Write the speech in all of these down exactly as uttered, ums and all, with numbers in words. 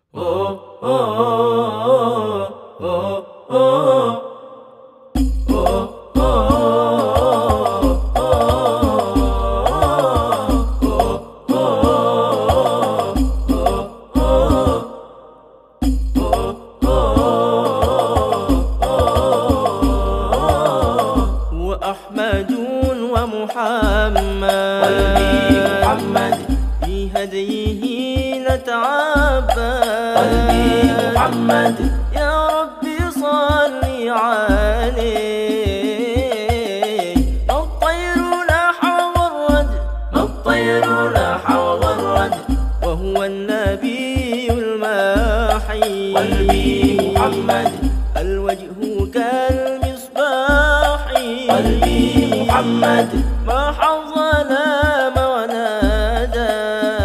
وأحمد ومحمد قلبي محمد في هديه نتعبد قلبي محمد يا ربي صل عليه ما الطير لاح وغرد ما الطير لاح وغرد وهو النبي الماحي قلبي محمد الوجه كالمصباح قلبي محمد ما حظنا ما ونادى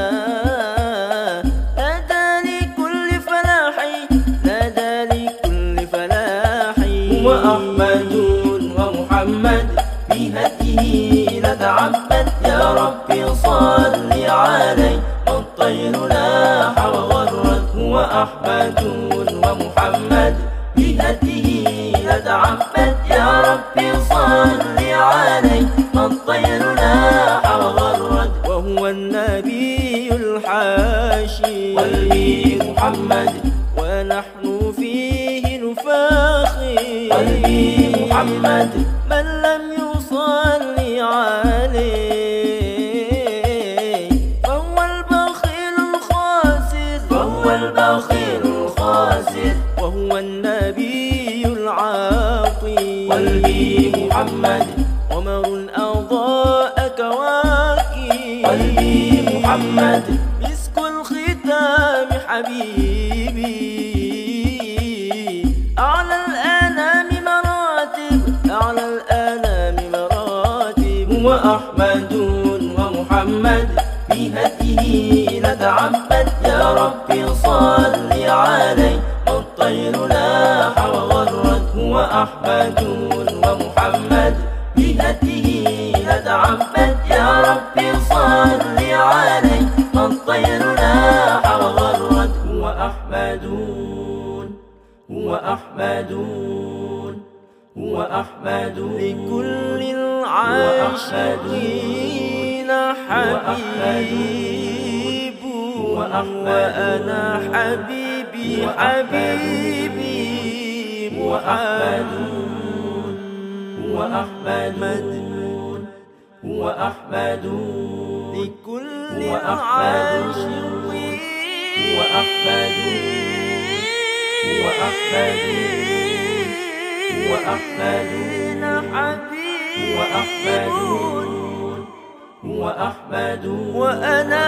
نادى لكل فلاح نادى لكل فلاح هو أحمد ومحمد في هديه نتعبد يا ربي صل عليه ما الطير لاح وغرد هو أحمد ومحمد في هديه نتعبد يا ربي صل عليه ما الطير لاح وغرد وهو النبي الحاشي قلبي محمد ونحن فيه نفاخر قلبي محمد من لم يصلي عليه فهو البخيل الخاسر فهو البخيل الخاسر وهو النبي العاطي قلبي محمد قمر أضاء كواكب قلبي محمد مسك الختام حبيبي أعلى الأنام مراتب أعلى الأنام مراتب هو أحمد ومحمد في هديه نتعبد يا ربي صل عليه ما الطير لاح وغرد هو أحمد ومحمد في هديه نتعبد يا ربي صل عليه ما الطير لاح وغرد هو أحمد هو أحمد هو أحمد لكل العاشقين حبيب وأنا حبيبي حبيبي وأحمد هو محمد أحمد هو أحمد لكل هو أحمد العاشقين هو أحمد هو أحمد هو أحمد حبيب هو أحمد هو أحمد وأنا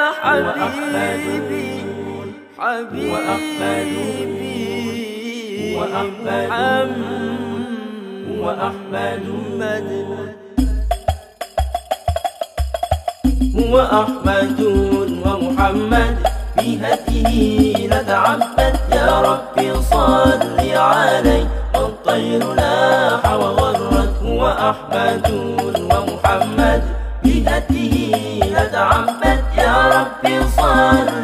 حبيبي حبيبي وأحمد محمد وأحمد هو أحمد ومحمد في هديه نتعبد يا ربي صل عليه الطير لاح وغرد هو أحمد ومحمد في هديه نتعبد يا ربي صل